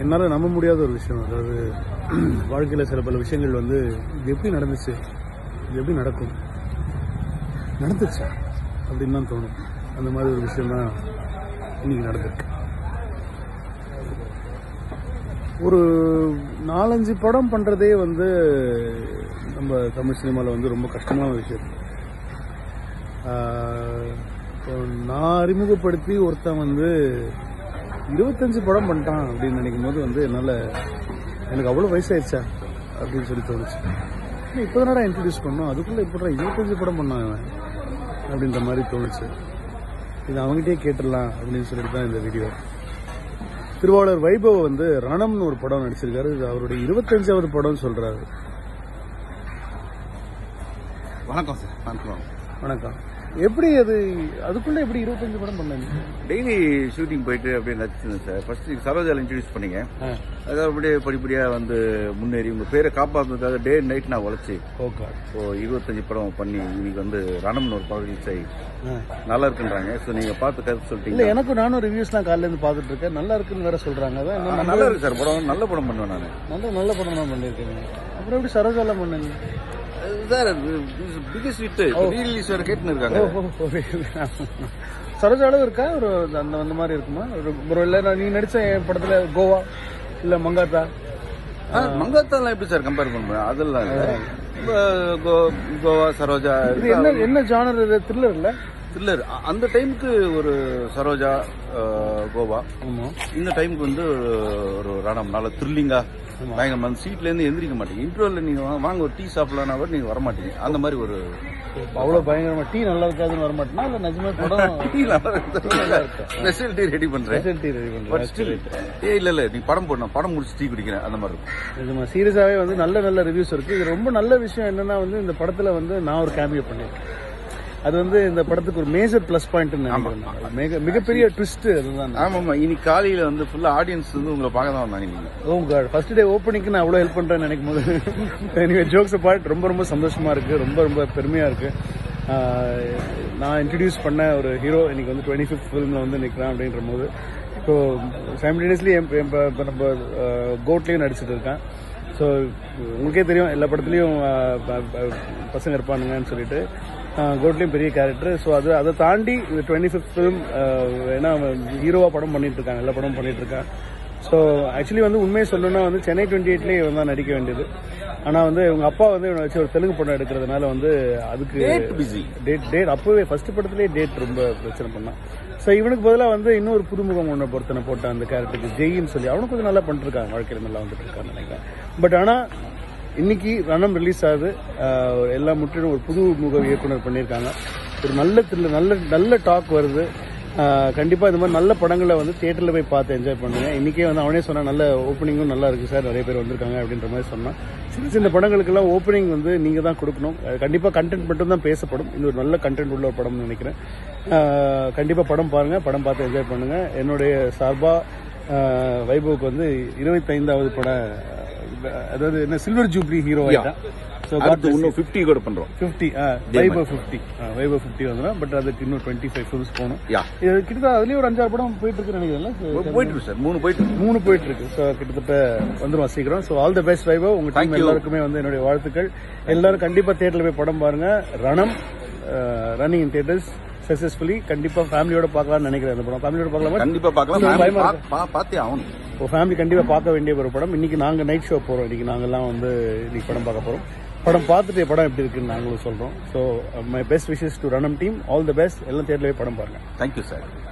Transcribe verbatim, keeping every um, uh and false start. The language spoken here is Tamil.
என்னால் நம்ப முடியாத ஒரு விஷயம். அதாவது வாழ்க்கையில் சில பல விஷயங்கள் வந்து இது எப்படி நடந்துச்சு, இது எப்படி நடக்கும், நடந்துச்சா அப்படின்னு தான் தோணும். அந்த மாதிரி ஒரு விஷயம் தான் இன்னைக்கு நடந்திருக்கு. ஒரு நாலஞ்சு படம் பண்ணுறதே வந்து நம்ம தமிழ் சினிமாவில் வந்து ரொம்ப கஷ்டமான விஷயம். நான் அறிமுகப்படுத்தி ஒருத்தன் வந்து இருபத்தஞ்சு படம் பண்ணிட்டான் அப்படின்னு நினைக்கும் போது வந்து என்னால் எனக்கு அவ்வளோ வயசாயிடுச்சா அப்படின்னு சொல்லி தோணுச்சு. இப்போ தானடா இன்ட்ரடியூஸ் பண்ணோம், அதுக்குள்ளே இப்படி இருபத்தஞ்சு படம் பண்ணான் அப்படின்ற மாதிரி தோணுச்சு. இது அவங்ககிட்டயே கேட்டுடலாம் அப்படின்னு சொல்லிட்டு தான் இந்த வீடியோ. திருவாளர் வைபவ் வந்து ரணம்னு ஒரு படம் நடிச்சிருக்காரு. இது அவருடைய இருபத்தஞ்சாவது படம் சொல்றாரு. வணக்கம் சார். வணக்கம். வணக்கம். எப்படி அது அதுக்குள்ள எப்படி இருபத்தஞ்சு படம் பண்ணீங்க? டெய்லி ஷூட்டிங் போயிட்டு அப்படியே நடிச்சிருந்தேன் சார். ஃபர்ஸ்ட் சரோஜால இன்ட்ரடியூஸ் பண்ணீங்க, அதாவது அப்படியே படிப்படியா வந்து முன்னேறி உங்க பேரை காப்பாற்றுறதுக்காக டே நைட் நான் உழைச்சி இப்போ இருபத்தஞ்சு படம் பண்ணி இன்னைக்கு வந்து ரணம்னு ஒரு படம் ரிலீஸ் ஆகி நல்லா இருக்குன்றாங்க. ஸோ நீங்க பார்த்து கருத்து சொல்லிட்டீங்க. எனக்கு நானும் ரிவ்யூஸ்லாம் காலையில இருந்து பார்த்துட்டு இருக்கேன். நல்லா இருக்குன்னு வேற சொல்றாங்க. அதான் நல்லா இருக்கு சார் படம். நல்ல படம் பண்ணுவேன் நான். நல்ல நல்ல படம் தான் பண்ணிருக்கேன். அப்புறம் எப்படி சரோஜால பண்ணுங்க சார்? பிகெஸ்ட் ஹிட் ரீலீஸ் வேற கேட்டுன்னு இருக்காங்க. சரோஜாலும் இருக்கா ஒரு அந்த அந்த மாதிரி இருக்குமா? ஒரு இல்ல நீ நடிச்ச படத்துல கோவா இல்ல மங்காத்தா? மங்காத்தாலாம் எப்படி சார் கம்பேர் பண்ணுவேன்? அதெல்லாம் கோவா சரோஜா என்ன என்ன ஜானர்? த்ரில்லர் இல்ல? த்ரில்லர். அந்த டைமுக்கு ஒரு சரோஜா கோவா, இந்த டைமுக்கு வந்து ஒரு ரணம். நல்ல த்ரில்லிங்கா பயங்கரமா சீட்ல இருந்து எந்திரிக்க மாட்டீங்க. இன்டர்வல்ல நீங்க வாங்க ஒரு டீ சாப்பிடலாம் கூட நீங்க வரமாட்டீங்க. அந்த மாதிரி ஒரு அவ்வளவு பயங்கரமா டீ நல்லா இருக்காதுன்னு வரமாட்டேன்னா இல்ல நிஜமா படம் டீ நல்லா இருக்கு. ஸ்பெஷல் டீ ரெடி பண்றேன். ஸ்பெஷல் டீ ரெடி பண்றேன். ஏ இல்ல இல்ல நீ படம் போடணும், படம் முடிச்சு டீ குடிக்கிறேன் அந்த மாதிரி இருக்கும். நிஜமா சீரியஸாவே வந்து நல்ல நல்ல ரிவ்யூஸ் இருக்கு. இது ரொம்ப நல்ல விஷயம் என்னன்னா வந்து இந்த படத்துல வந்து நான் ஒரு கேமியோ பண்ணிருக்கேன். அது வந்து இந்த படத்துக்கு ஒரு மேஜர் பிளஸ் பாயிண்ட். மிகப்பெரிய ட்விஸ்ட் அதுதான். ஆமா ஆமா. இன்னைக்கு காலையில வந்து ஃபுல்லா ஆடியன்ஸ் வந்து உங்களை பார்க்க தான் வந்தாங்க. ஓ காட், ஃபர்ஸ்ட் டே ஓப்பனிங்க்கு நான் அவ்வளவு ஹெல்ப் பண்றேன்னு நினைக்கும் போது எனிவே ஜோக்ஸ் அபார்ட் ரொம்ப ரொம்ப சந்தோஷமா இருக்கு. ரொம்ப ரொம்ப பெருமையா இருக்கு. நான் இன்ட்ரடியூஸ் பண்ண ஒரு ஹீரோ இன்னைக்கு வந்து டுவெண்ட்டி ஃபிஃப்த் ஃபிலிம்ல வந்து நிற்கிறான் அப்படின்ற போது இப்போ சைமல்டேனியஸ்லி நம்ம கோட்லயும் நடிச்சிட்டு இருக்கேன். ஸோ உங்களுக்கே தெரியும் எல்லா படத்துலயும் பசங்க இருப்பானுங்கன்னு சொல்லிட்டு கோட்லயும் பெரிய கேரக்டர். ஸோ அது அதை தாண்டி இந்த டுவெண்ட்டி ஃபிஃப்த் ஃபிலிம் ஏன்னா ஹீரோவா படம் பண்ணிட்டு இருக்காங்க, எல்லா படமும் பண்ணிட்டு இருக்காங்க. ஸோ ஆக்சுவலி வந்து உண்மையை சொல்லணும்னா வந்து சென்னை டுவெண்ட்டி எயிட்லேயே இவன் தான் நடிக்க வேண்டியது. ஆனால் வந்து இவங்க அப்பா வந்து இவனை வச்சு ஒரு தெலுங்கு படம் எடுக்கிறதுனால வந்து அதுக்கு டேட் டேட் அப்பவே ஃபர்ஸ்ட் படத்துலேயே டேட் ரொம்ப பிரச்சனை பண்ணான். ஸோ இவனுக்கு பதிலாக வந்து இன்னொரு புதுமுகம் ஒன்றை பொறுத்தனை போட்டான் அந்த கேரக்டருக்கு ஜெயின்னு சொல்லி. அவனுக்கு கொஞ்சம் நல்லா பண்ணிருக்காங்க, வாழ்க்கையில நல்லா வந்துட்டு இருக்கான்னு நினைக்கிறேன். பட் ஆனால் இன்னைக்கு ரணம் ரிலீஸ் ஆகுது. எல்லா முற்றிலும் ஒரு புது முக இயக்குனர் பண்ணியிருக்காங்க. ஒரு நல்ல த்ரில்லர், நல்ல நல்ல டாக் வருது. கண்டிப்பா இந்த மாதிரி நல்ல படங்களை வந்து தியேட்டர்ல போய் பார்த்து என்ஜாய் பண்ணுங்க. இன்னைக்கே வந்து அவனே சொன்னா நல்ல ஓப்பனிங்கும் நல்லா இருக்கு சார், நிறைய பேர் வந்திருக்காங்க அப்படின்ற மாதிரி சொன்னான். சின்ன சின்ன படங்களுக்கெல்லாம் ஓப்பனிங் வந்து நீங்க தான் கொடுக்கணும். கண்டிப்பா கண்டென்ட் மட்டும் தான் பேசப்படும். இது ஒரு நல்ல கண்டென்ட் உள்ள ஒரு படம்னு நினைக்கிறேன். கண்டிப்பா படம் பாருங்க, படம் பார்த்து என்ஜாய் பண்ணுங்க. என்னுடைய சார்பா வைபவுக்கு வந்து இருபத்தி ஐந்தாவது படம், அதாவது என்ன சில்வர் ஜூப்ளி ஹீரோ ஆயிட்டான். இன்னும் பிப்டி கூட பண்றோம். Fifty Vaibhav fifty Vaibhav fifty வந்துடும். பட் அதுக்கு இன்னும் டுவெண்ட்டி ஃபைவ் ஃபிலிம்ஸ் போகணும். கிட்டத்தட்ட அதுலயும் ஒரு அஞ்சாறு படம் போயிட்டு இருக்கு நினைக்கிறேன். போயிட்டு இருக்கு சார். மூணு போயிட்டு மூணு போயிட்டு இருக்கு. ஸோ கிட்டத்தட்ட வந்துடும் சீக்கிரம். So all the best Vaibhav. உங்க டீம் எல்லாருக்குமே வந்து என்னுடைய வாழ்த்துக்கள். எல்லாரும் கண்டிப்பா தியேட்டர்ல போய் படம் பாருங்க. Ranam running in theatres successfully. கண்டிப்பா ஃபேமிலியோட பார்க்கலாம்னு நினைக்கிறேன். அந்த படம் ஃபேமிலியோட பார்க்கலாம். கண்டிப்பா பார்க்கலாம். பார்த்தே ஆகணும். இப்போ ஃபேமிலி கண்டிப்பா பார்க்க வேண்டிய ஒரு படம். இன்னைக்கு நாங்க நைட் ஷோ போறோம். இன்னைக்கு நாங்கெல்லாம் வந்து இன்னைக்கு படம் பார்க்க போறோம். படம் பார்த்துட்டு படம் எப்படி இருக்குன்னு நாங்களும் சொல்றோம். So my best wishes to Ranam team. All the best. எல்லாம் தியேட்டர்லயே படம் பாருங்க. Thank you sir.